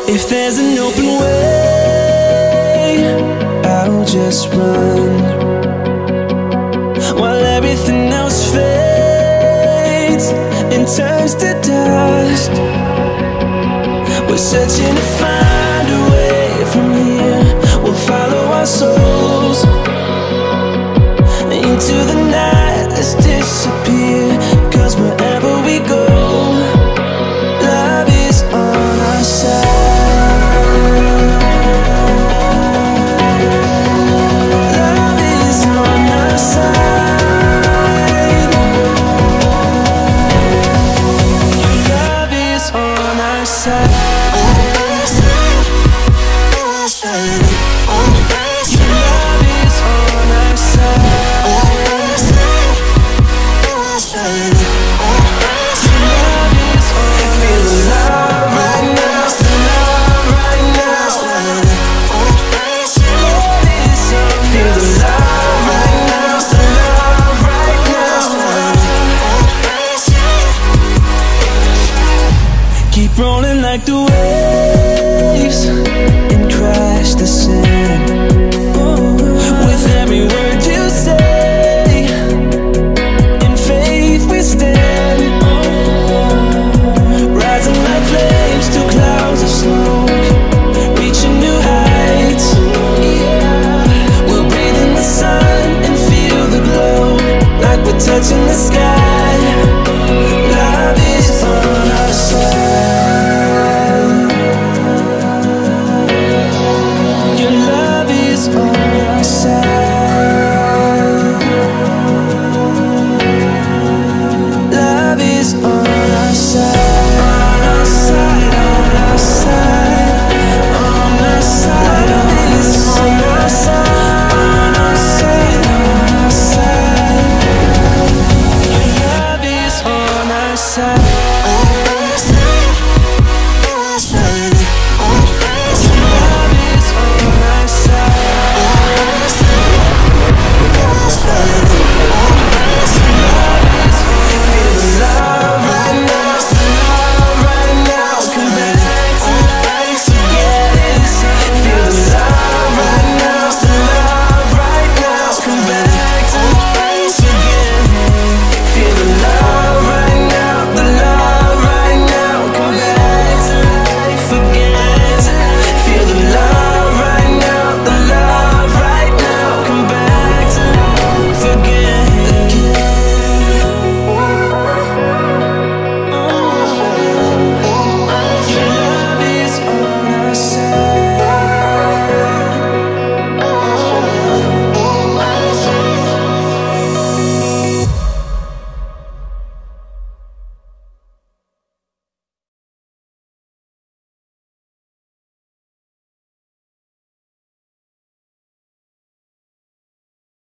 If there's an open way, I'll just run, while everything else fades and turns to dust. We're searching to find a way from here. We'll follow our souls into the night. Let's disappear, 'cause wherever we go, love is on our side. Love is on our side. Love is on our side. Keep rolling like the waves.